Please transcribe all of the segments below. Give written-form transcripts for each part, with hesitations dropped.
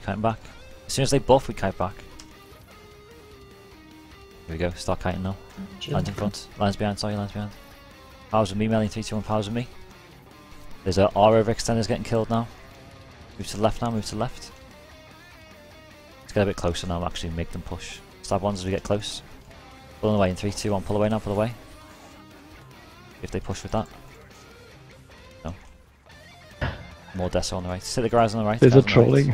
kiting back. As soon as they buff, we kite back. Here we go, start kiting now. Lines in front, lines behind, sorry, lines behind. Powers with me, melee, 3, 2, 1, powers with me. There's a R overextenders getting killed now. Move to the left now, move to the left. Let's get a bit closer now, actually make them push. Stab ones as we get close. Pull away in 3, 2, 1, pull away now, pull away. If they push with that. No. More Deso on the right. Sit the guys on the right. There's a trolling.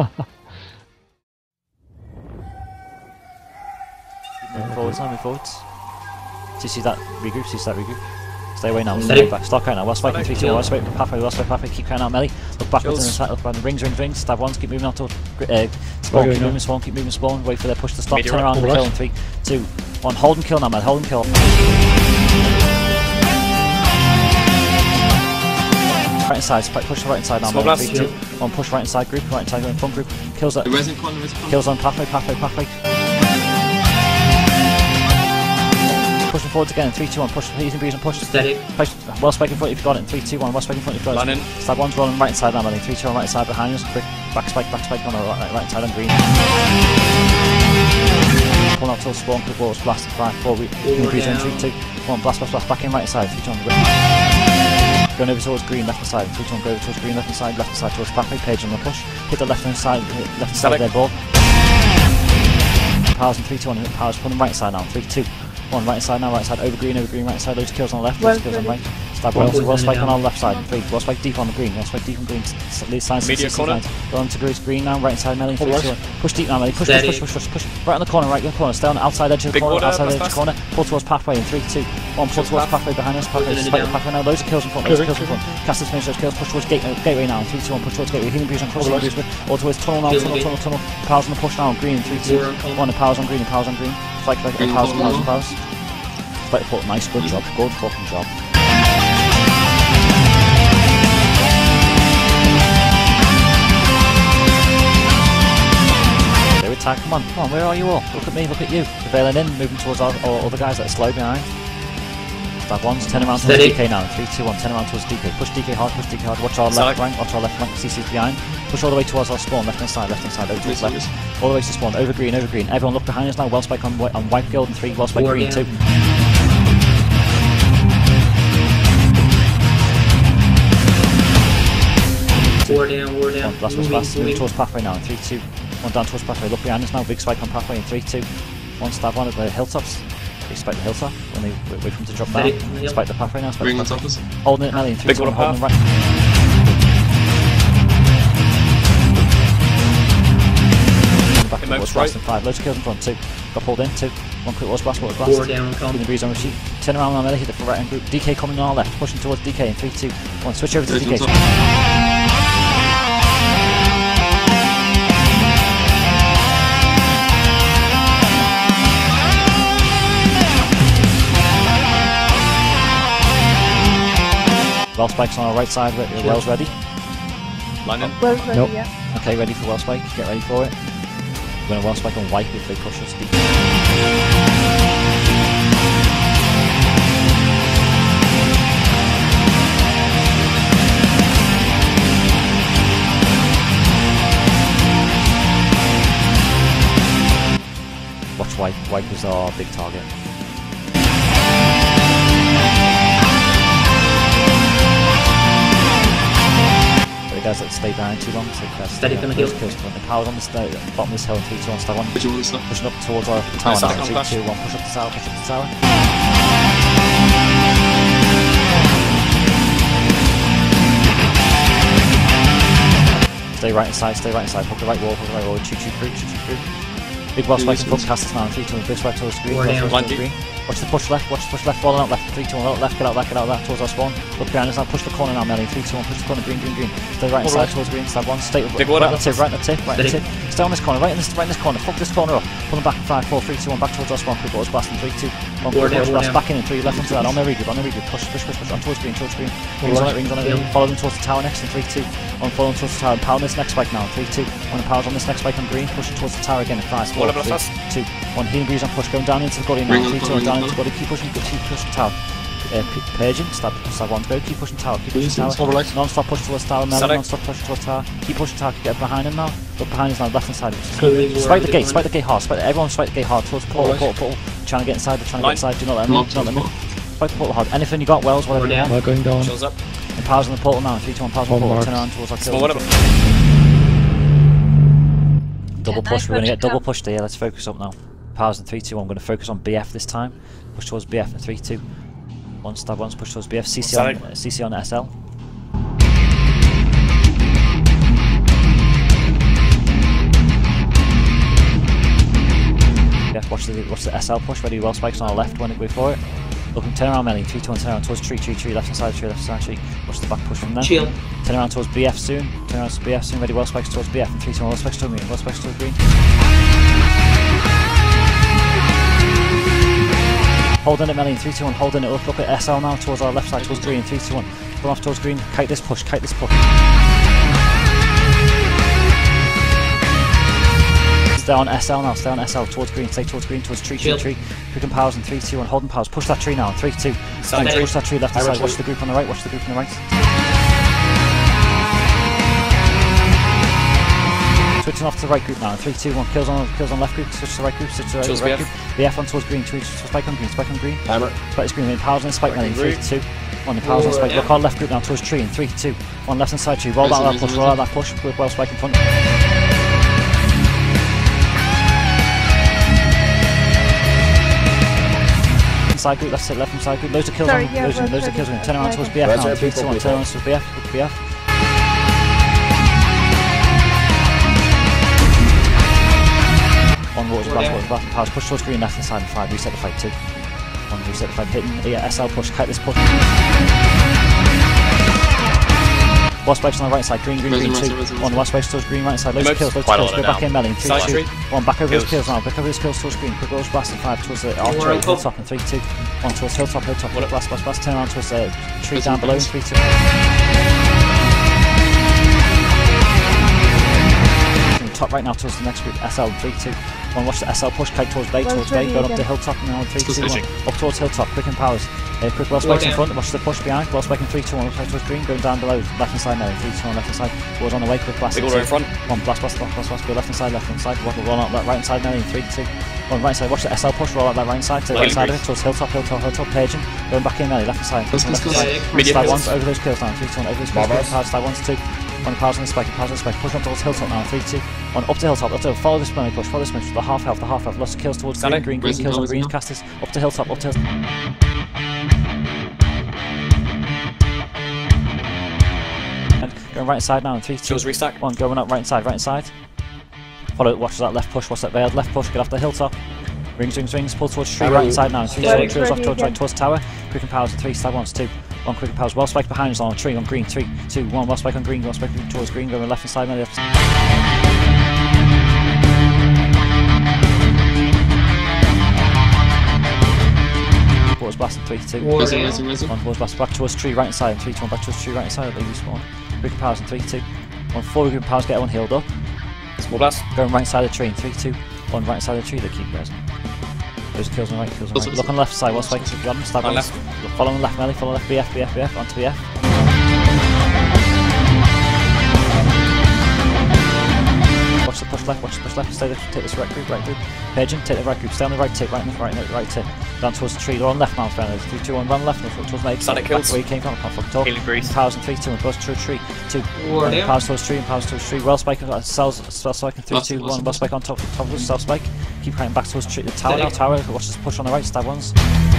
Move forwards now, move forwards. Do you see that regroup? See that regroup? Stay away now, stay back. Start counting now. West spike in 3, 2, 1. West spike, pathway. Keep counting out melee. Look backwards in the side, look around. Rings. Stab ones, keep moving out towards spawn. Keep moving spawn. Wait for their push to stop. Turn around and kill in 3, 2, 1. Hold and kill now, man. Hold and kill. Right inside, push the right inside now, man. 3, 2, 1. Push right inside group, right inside front group. Kills that. Kills on pathway. Pushing forwards again, 3, 2, 1, push, easy breeze and push. Steady. Push, well spike in front if you've got it, 3, 2, 1, well spike in front if you've got it. Stab one's rolling right side now, 3, 2, 1, right side behind us, quick, back spike on the right side on green. Pull out till spawn, quick balls, blast, 5, 4, easy breeze in, 3, 2, 1, blast, back in right side, 3, 2, 1, going over towards green, left hand side, 3, 2, 1, go over towards green, left hand side towards pathway, page on the push, hit the left hand side of their ball. Powers in 3, 2, 1, powers, pull them right side now, 3, 2, 1, right side now, right side, over green, right side, loads of kills on the left, loads of kills on the right. Stab well spike on our left side, 3, well spike deep on the green, lead side, media corner. Go on to green now, right side melee, 3, 2, 1. Push deep now melee, push, right on the corner, stay on the outside edge of the corner, pull towards pathway in 3, 2, 1, pull towards pathway behind us, pathway now, loads of kills in front, cast us finish those kills, push towards gateway now, 3, 2, 1, push towards gateway, healing breeze on crossing breeze, all towards tunnel now, tunnel, powers on the push now, green, 3, 2, 1, powers on green, fight powers. But nice, good job, good fucking job. They attack, come on, where are you all? Look at me, look at you. Prevailing in, moving towards all other guys that are slow behind. Stab ones, turn around towards DK now, 3, 2, 1, turn around towards DK. Push DK hard, watch our left flank, CC's behind. Push all the way towards our spawn, left hand side, over towards left. All the way to spawn, over green. Everyone look behind us now, well spike on white guild and 3, well spike green 2. War down. Blast. Move towards pathway now in 3, 2, 1 down towards pathway. Look behind us now, big spike on pathway in 3, 2, 1. Stab one at the hilltops. Spike the hilltop when they wait for him to drop down. Spike the pathway now. Holding it melee in 3, 2, 1. Holding right. Back towards blast in 5. Loads of kills in front. 2. Got pulled in. 2. 1 quick was blast. War down. Keeping the breeze on receipt. Turn around now melee. Hit the right hand group. DK coming on our left. Pushing towards DK in 3, 2, 1. Switch over to DK. Well spike's on our right side, Well's ready. Line in. Well's ready, yeah. Okay, ready for well spike, get ready for it. We're going to well spike on white if they push us deep. Watch white, white is our big target. The guys that stay behind too long, steady from the hill. The powers on the bottom of this hill in 3, 2, 1, stab 1. Pushing up towards our tower now, 3, 2, 1, push up the tower, Stay right inside, hook the right wall, shoot through. Big boss spike in front, cast us now in 3, 2, 1, big spike towards green, Watch the push left, falling out left, 3, 2, 1, left, get out that, towards our spawn. Look behind us now, push the corner now, melee, 3, 2, 1, push the corner, green. Stay right inside towards green, stab 1, stay right in the tip. Stay on this corner, right in this corner, fuck this corner up. Pull them back in 5, 4, 3, 2, 1, back towards our spawn, quick balls, blast in 3, 2, 1, quick balls, blast, back in 3, left into that, on their regroup, push, on towards green. Rings on it, follow them towards the tower next in 3, 2, 1, follow them towards the tower, and power on this next spike now, 3, 2, 1, powers on this next spike on green, pushing towards the tower again in 5, 4, 3, 2, 1, healing breeze on push, going down into the gully now, 3, 2, 1, down into the gully, keep pushing the tower. Persian, stab 1 to go, keep pushing tower, keep pushing tower. Non-stop push towards tower, Melon, non-stop push towards tower. Keep pushing tower, get behind him now. Look behind us now, left hand side. Spike the gate hard, everyone spike the gate hard towards the portal. Trying to get inside, do not let them in. Spike the portal hard. Anything you got, Wells, whatever you have. We're going down. Chills up. And powers in the portal now, 3, 2, 1, powers in the portal, turn around towards our kills. Double push, we're going to get double pushed here, let's focus up now. Powers in 3, 2, 1, I'm going to focus on BF this time. Push towards BF in 3, 2. 1 stab once, push towards BF, CC on SL. Yeah, watch the SL push, ready, well spikes on our left when it goes for it. Looking, turn around melee, 3, 2, 1, turn around towards tree, left hand side tree. Watch the back push from there. Shield. Turn around towards BF soon, ready, well spikes towards BF, and 3, 2, 1, well spikes towards green, Holding it melee, 3, 2, 1, holding it up, look at SL now, towards our left side, towards green, 3, 2, 1. Come off towards green, kite this push. Stay on SL now, towards green, towards tree. Quick and powers in 3, 2, 1, holding powers, push that tree now, 3, 2. Push that tree left hand side, watch the group on the right, Switching off to the right group now, 3, 2, 1, kills on left group, switch to the right group, group. BF on towards green, spike on green. Hammer. Spike is green, powers on spike melee, 3, 2. 1, the powers on spike, look on left group now, towards tree, in 3, 2. 1, left hand side tree, roll out that push, with well spike in front. Side group, left hand side group, loads of kills on, loads of kills on, turn around towards BF now, 3, 2, 1, turn around towards BF. On water's blast, powers, push towards green, left hand side, and 5, reset the fight 2. 1, reset the fight, hitting, SL push, kite this push. West spikes on the right side, green, 2. 1, west spikes towards green, right side, loads of kills, go back in melee, 3, 2. 1, back over those kills now, towards green, quick rolls, blast and 5 towards the archery, hilltop, and 3, 2. 1 towards hilltop, blast, turn around towards the tree down below, 3, 2. Top right now towards the next group, SL, 3, 2. 1, watch the SL push, kite towards bay, going up the hilltop now, 3, 2, 1. Up towards hilltop, quick and powers. Quick well spikes in front, watch the push behind, well spike in 3, 2, 1, towards green, going down below, left hand side now, 3, 2, 1, left hand side, towards on the way, quick blast. Big order in front. 1, blast, go left hand side, roll out that right hand side now, 3, 2. 1, right side, watch the SL push, roll out that right hand side, to the right side of it, towards hilltop, Persian, going back in melee, left hand side, stab 1, over those kills now, 3, 2, 1, over those kills, powers, stab 1 to 2. 1, powers on the spike, push on towards hilltop now, 3, 2. 1, up to hilltop, follow this melee push, the half health, lots of kills towards green, kills on green, cast this, up to hilltop. And going right side now, in 3, 2, 1, going up right side. Follow, watch that left push, watch that veiled left push, get off the hilltop. Rings, pull towards tree, right side now, 3, 2, drills off towards tower, quick and powers, 3, stab 1 to 2. 1, quick and powers, well spike behind us on tree, on green, 3, 2, 1, well spike on green, towards green, going left hand side, left. Water's blasting, 3, 2. 1, water's blasting, back towards tree, right hand side, 3, 2, 1, back towards tree, right hand side, leave spawn. Quick and powers, 3, 2. 1, 4 quick and powers, get everyone healed up. Small blast. Going right side of the tree, 3, 2. 1, right side of the tree, they keep present. Those kills on the right, Look on the left side, what's like, got him, stab on left. Follow on left melee, follow left, BF, onto BF. Watch the push left, take this right group. Persian, take the right group, stay on the right tip, right tip. Down towards the tree, they're on left now, 3, 2, 1, run left, towards Meg. Static kills. Where you came from, I can't fucking talk. Healing breeze. Powers in 3, 2, 1, goes to a tree, 2. Powers towards tree, well spike, spike in 3, 2, 1, well spike on top of the self spike. Keep cutting back towards the tower now, watch this push on the right, stab 1s.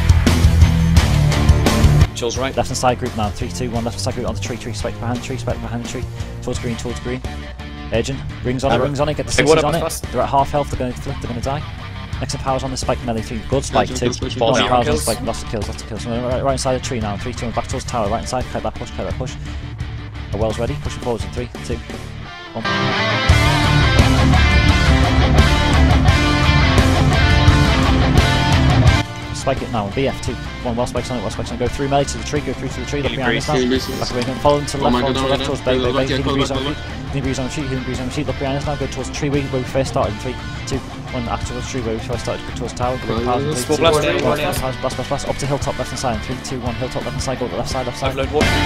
Chills right. Left hand side group now, 3, 2, 1, left hand side group on the tree, spike behind the tree, towards green. Urgent, rings on it, get the 6s on it. They're at half health, they're going to flip, they're going to die. Next in powers on the spike melee, 3, good spike, 2. Powers on the spike, lots of kills. Right side of the tree now, 3, 2, 1, back towards tower, right side, kite that push. The well's ready, pushing forwards in 3, 2, 1. spike it now. BF 2, 1 well spikes on it, well spikes on it. Go through melee to the tree, go through to the tree, look behind us now. Back away, follow them to the left, follow to the left towards Bay, healing breeze on retreat. Healing breeze on retreat, healing breeze on retreat, look behind us now, go towards the tree where we first started in 3, 2, 1, act towards the tree where we first started, go towards tower, quick power, blast, up to hilltop left hand side, 3, 2, 1, hilltop left hand side, go to the left side, left side.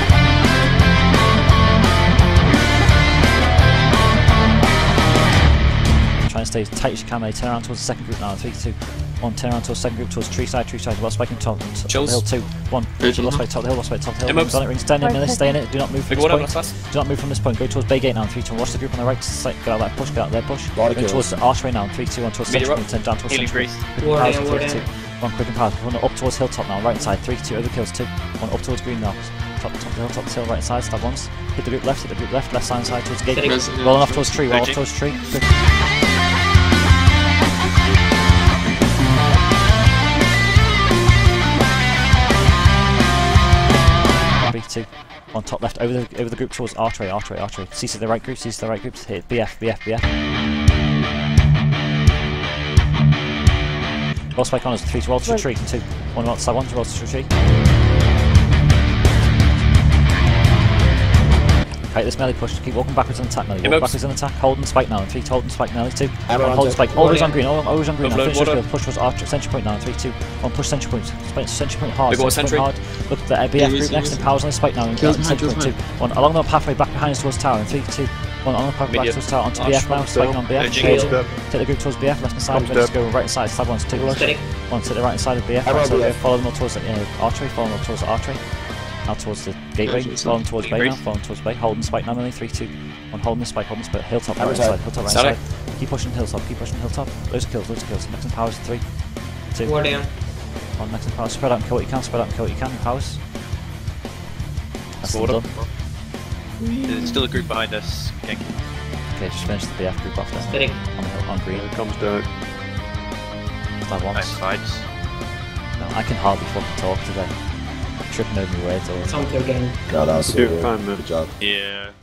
Try and stay as tight as you can, mate. Turn around towards the second group now, 3, 2, 1, turn around towards the second group, towards tree side, well spiking top the hill, 2, 1, well spike top the hill, well spike top the hill, on it, ring, stand in, stay in it, do not move from this point, do not move from this point, go towards Bay Gate now, 3, 2, 1, watch the group on the right, get out that push, get out there, push, go towards the archway now, 3, 2, 1, towards the central point, turn down towards the central point, 3, 2, 1, quick and power, run up towards hilltop now, right side, 3, 2, overkills, 2, 1, up towards green now, top the hill, top the hill, right side, stab once, hit the group left side towards the gate, rolling off towards tree, roll off towards tree, 2, 1 top left over the group towards archway. Cease to the right group, hit BF. Roll spike on us, 3 to roll to retreat, 2, 1 roll to side 1 to roll to retreat. Okay, this melee push, keep walking backwards on attack melee, walk backwards on attack, holding spike now, 3 to holding spike melee, 2, 1 hold spike, always on green now, finish the field, push towards archer, central point now, 3, 2, 1 push central point hard, central point hard, look at the BF group next, and powers on the spike now, and central point 2, 1 along the pathway back behind us towards tower, and 3, 2, 1 on the pathway back towards tower, onto BF now, spiking on BF, take the group towards BF, left hand side, let's go right hand side, stab 1 to 2, 1 to the right hand side of BF, follow them all towards the archery, now towards the gateway, falling towards Bay now, holding spike now, 3, 2, 1, holding the spike, hilltop right side, keep pushing hilltop, loads of kills, next in powers, 3, 2, 1, next in powers, spread out and kill what you can, powers. That's done. There's still a group behind us, King. Okay, just finish the BF group off there, on green. Here comes Derek. Stab once. Nice fights. No, I can hardly fucking talk today. Tripping over my words all the time. Some good game. God, that was so good. Good job. Yeah.